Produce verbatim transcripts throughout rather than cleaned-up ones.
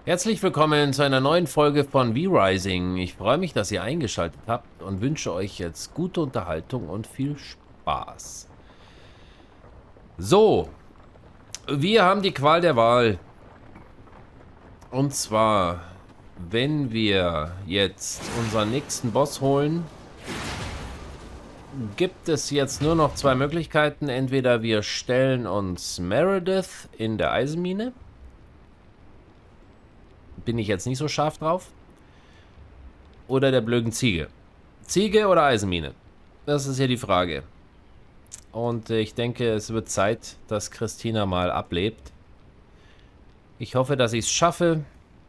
Herzlich willkommen zu einer neuen Folge von V-Rising. Ich freue mich, dass ihr eingeschaltet habt und wünsche euch jetzt gute Unterhaltung und viel Spaß. So, wir haben die Qual der Wahl. Und zwar, wenn wir jetzt unseren nächsten Boss holen, gibt es jetzt nur noch zwei Möglichkeiten. Entweder wir stellen uns Meredith in der Eisenmine. Bin ich jetzt nicht so scharf drauf. Oder der blöden Ziege. Ziege oder Eisenmine? Das ist ja die Frage. Und ich denke, es wird Zeit, dass Christina mal ablebt. Ich hoffe, dass ich es schaffe.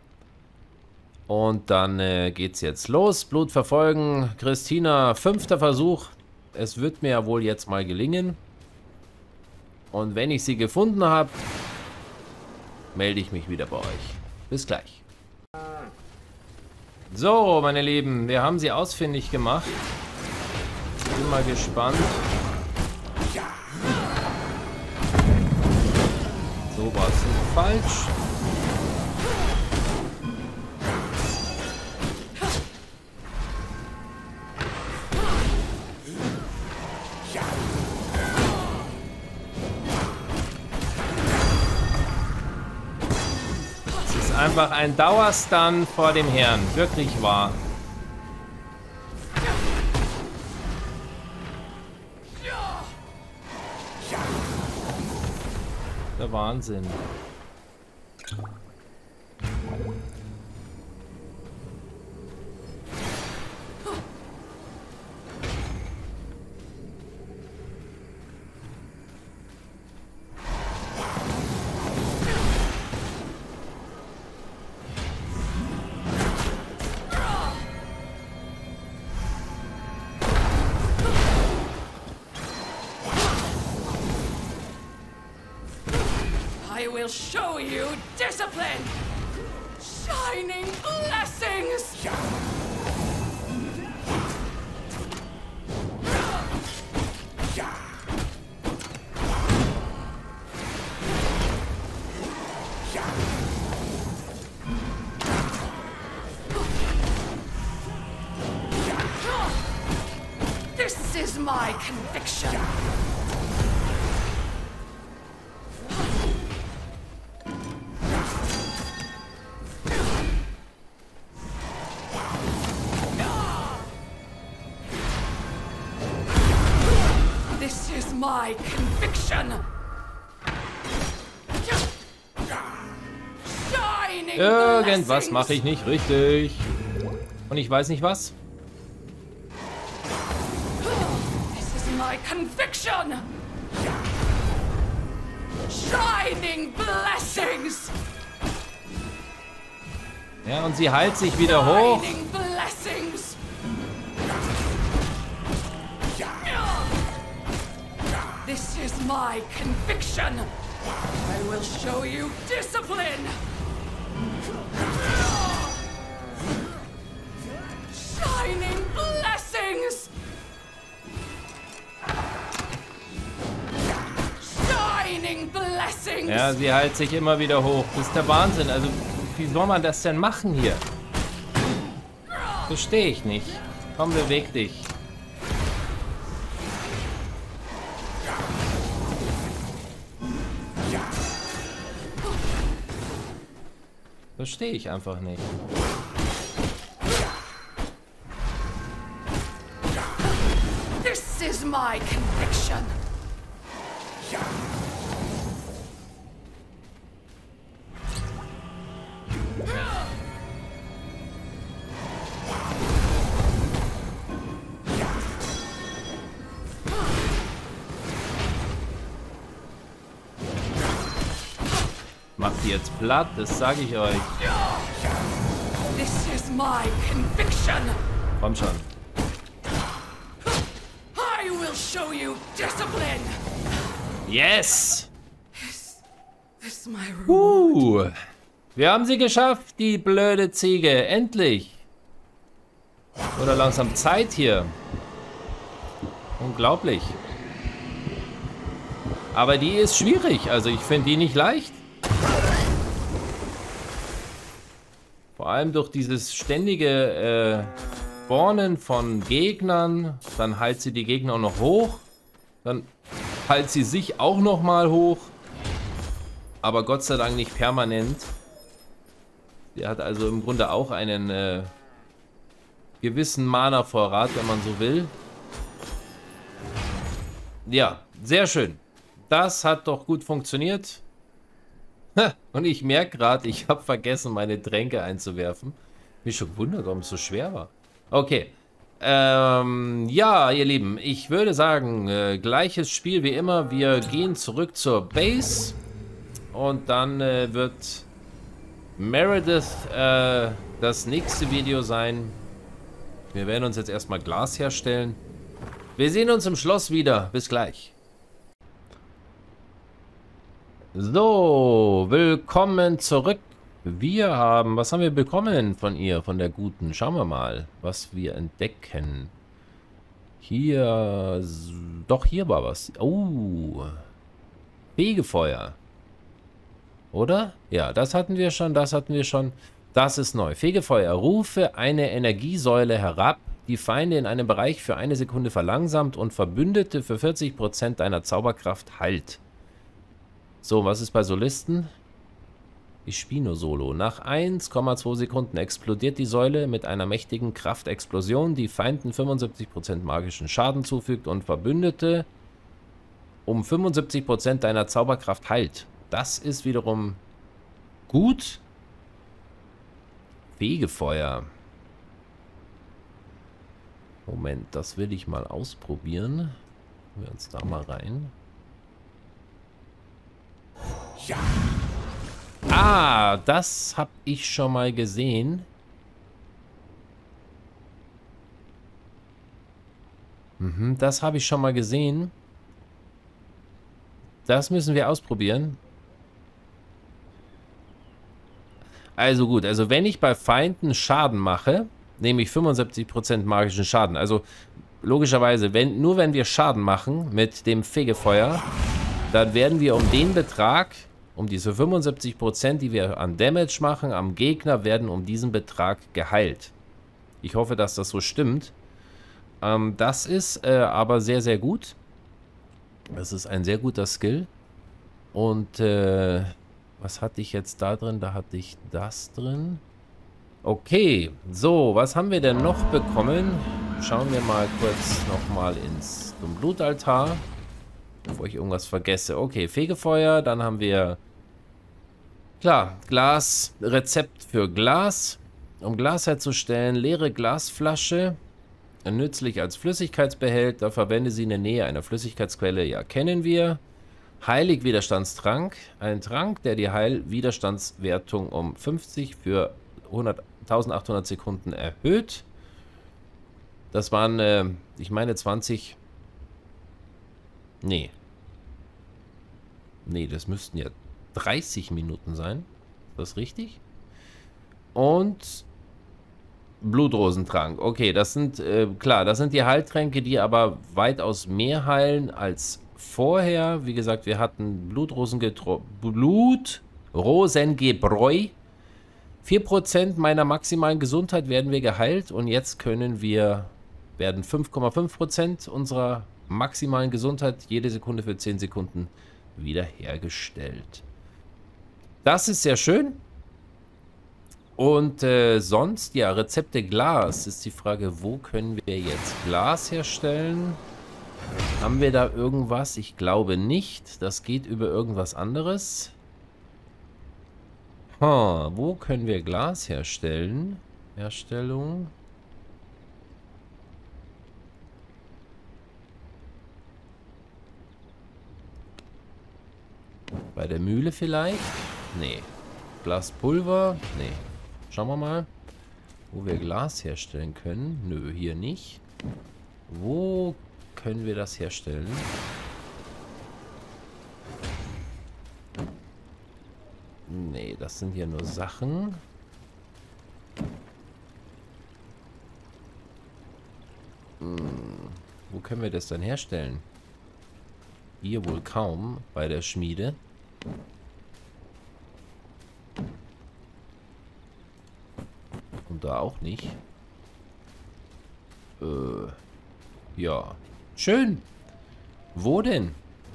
Und dann äh, geht's jetzt los. Blut verfolgen. Christina, fünfter Versuch. Es wird mir ja wohl jetzt mal gelingen. Und wenn ich sie gefunden habe, melde ich mich wieder bei euch. Bis gleich. So, meine Lieben, wir haben sie ausfindig gemacht. Bin mal gespannt. So war es falsch. Einfach ein Dauerstun vor dem Herrn. Wirklich wahr. Der Wahnsinn. I will show you discipline! Shining blessings! This is my conviction! My conviction. Irgendwas mache ich nicht richtig. Und ich weiß nicht was. This is my conviction. Shining blessings. Ja, und sie heilt sich wieder hoch. Shining blessings. This is my conviction. I will show you discipline. Shining blessings. Shining blessings. Ja, sie heilt sich immer wieder hoch. Das ist der Wahnsinn. Also, wie soll man das denn machen hier? Verstehe ich nicht. Komm, beweg dich. Verstehe ich einfach nicht. This is my conviction. Macht die jetzt platt, das sage ich euch. This is my conviction. Komm schon. I will show you discipline. Yes! Is this my reward? Uh, wir haben sie geschafft, die blöde Ziege. Endlich. Oder langsam Zeit hier. Unglaublich. Aber die ist schwierig. Also ich finde die nicht leicht. Vor allem durch dieses ständige äh, Spawnen von Gegnern. Dann heilt sie die Gegner auch noch hoch. Dann heilt sie sich auch noch mal hoch. Aber Gott sei Dank nicht permanent. Sie hat also im Grunde auch einen äh, gewissen Mana-Vorrat, wenn man so will. Ja, sehr schön. Das hat doch gut funktioniert. Und ich merke gerade, ich habe vergessen, meine Tränke einzuwerfen. Mich schon gewundert, warum es so schwer war. Okay. Ähm, ja, ihr Lieben, ich würde sagen, äh, gleiches Spiel wie immer. Wir gehen zurück zur Base. Und dann äh, wird Meredith äh, das nächste Video sein. Wir werden uns jetzt erstmal Glas herstellen. Wir sehen uns im Schloss wieder. Bis gleich. So, willkommen zurück. Wir haben, was haben wir bekommen von ihr, von der Guten? Schauen wir mal, was wir entdecken. Hier, doch hier war was. Oh, Fegefeuer. Oder? Ja, das hatten wir schon, das hatten wir schon. Das ist neu. Fegefeuer. Rufe eine Energiesäule herab, die Feinde in einem Bereich für eine Sekunde verlangsamt und Verbündete für vierzig Prozent deiner Zauberkraft heilt. So, was ist bei Solisten? Ich spiele nur Solo. Nach eins Komma zwei Sekunden explodiert die Säule mit einer mächtigen Kraftexplosion, die Feinden fünfundsiebzig Prozent magischen Schaden zufügt und Verbündete um fünfundsiebzig Prozent deiner Zauberkraft heilt. Das ist wiederum gut. Fegefeuer. Moment, das will ich mal ausprobieren. Gucken wir uns da mal rein. Ja. Ah, das habe ich schon mal gesehen. Mhm, das habe ich schon mal gesehen. Das müssen wir ausprobieren. Also gut, also wenn ich bei Feinden Schaden mache, nehme ich fünfundsiebzig Prozent magischen Schaden. Also logischerweise, wenn, nur wenn wir Schaden machen mit dem Fegefeuer, dann werden wir um den Betrag, um diese fünfundsiebzig Prozent, die wir an Damage machen, am Gegner, werden um diesen Betrag geheilt. Ich hoffe, dass das so stimmt. Ähm, das ist äh, aber sehr, sehr gut. Das ist ein sehr guter Skill. Und äh, was hatte ich jetzt da drin? Da hatte ich das drin. Okay, so, was haben wir denn noch bekommen? Schauen wir mal kurz nochmal ins zum Blutaltar. Bevor ich irgendwas vergesse. Okay, Fegefeuer, dann haben wir, klar, Glas, Rezept für Glas. Um Glas herzustellen, leere Glasflasche, nützlich als Flüssigkeitsbehälter, verwende sie in der Nähe einer Flüssigkeitsquelle, ja, kennen wir. Heiligwiderstandstrank, ein Trank, der die Heilwiderstandswertung um fünfzig für eintausendachthundert Sekunden erhöht. Das waren, äh, ich meine zwanzig... Nee. Nee, das müssten ja dreißig Minuten sein. Ist das richtig? Und Blutrosentrank. Okay, das sind, äh, klar, das sind die Heiltränke, die aber weitaus mehr heilen als vorher. Wie gesagt, wir hatten Blutrosengebräu. Blutrosengebräu. vier Prozent meiner maximalen Gesundheit werden wir geheilt und jetzt können wir, werden fünf Komma fünf Prozent unserer maximalen Gesundheit jede Sekunde für zehn Sekunden wiederhergestellt. Das ist sehr schön. Und äh, sonst, ja, Rezepte Glas ist die Frage, wo können wir jetzt Glas herstellen? Haben wir da irgendwas? Ich glaube nicht. Das geht über irgendwas anderes. Hm, wo können wir Glas herstellen? Herstellung. Bei der Mühle vielleicht? Nee. Glaspulver? Nee. Schauen wir mal, wo wir Glas herstellen können. Nö, hier nicht. Wo können wir das herstellen? Nee, das sind ja nur Sachen. Hm, wo können wir das dann herstellen? Hier wohl kaum, bei der Schmiede. Da auch nicht. Äh, ja. Schön. Wo denn?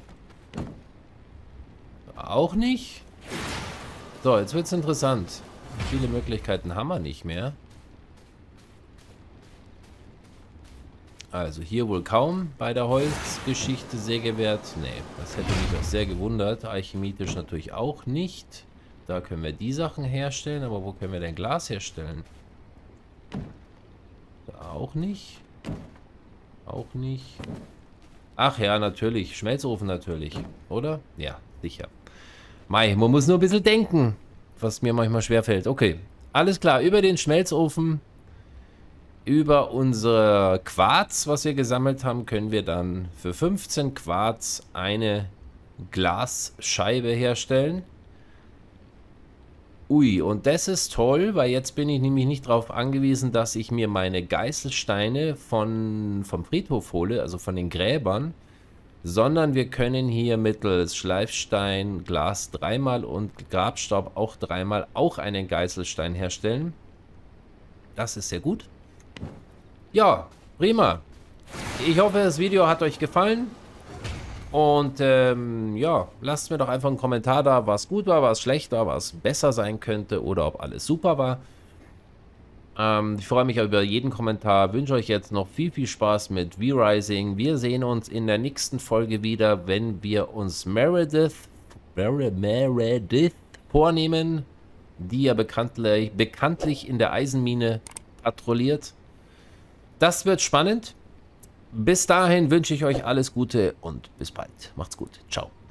Auch nicht. So, jetzt wird's interessant. Viele Möglichkeiten haben wir nicht mehr. Also hier wohl kaum bei der Holzgeschichte Sägewert. Nee, das hätte mich auch sehr gewundert. Alchemitisch natürlich auch nicht. Da können wir die Sachen herstellen, aber wo können wir denn Glas herstellen? Da auch nicht. Auch nicht. Ach ja, natürlich. Schmelzofen natürlich. Oder? Ja, sicher. Mei, man muss nur ein bisschen denken, was mir manchmal schwerfällt. Okay, alles klar. Über den Schmelzofen, über unser Quarz, was wir gesammelt haben, können wir dann für fünfzehn Quarz eine Glasscheibe herstellen. Ui, und das ist toll, weil jetzt bin ich nämlich nicht darauf angewiesen, dass ich mir meine Geißelsteine von, vom Friedhof hole, also von den Gräbern, sondern wir können hier mittels Schleifstein, Glas dreimal und Grabstaub auch dreimal auch einen Geißelstein herstellen. Das ist sehr gut. Ja, prima. Ich hoffe, das Video hat euch gefallen. Und ähm, ja, lasst mir doch einfach einen Kommentar da, was gut war, was schlecht war, was besser sein könnte oder ob alles super war. Ähm, ich freue mich über jeden Kommentar, wünsche euch jetzt noch viel, viel Spaß mit V-Rising. Wir sehen uns in der nächsten Folge wieder, wenn wir uns Meredith, Meredith vornehmen, die ja bekanntlich, bekanntlich in der Eisenmine patrouilliert. Das wird spannend. Bis dahin wünsche ich euch alles Gute und bis bald. Macht's gut. Ciao.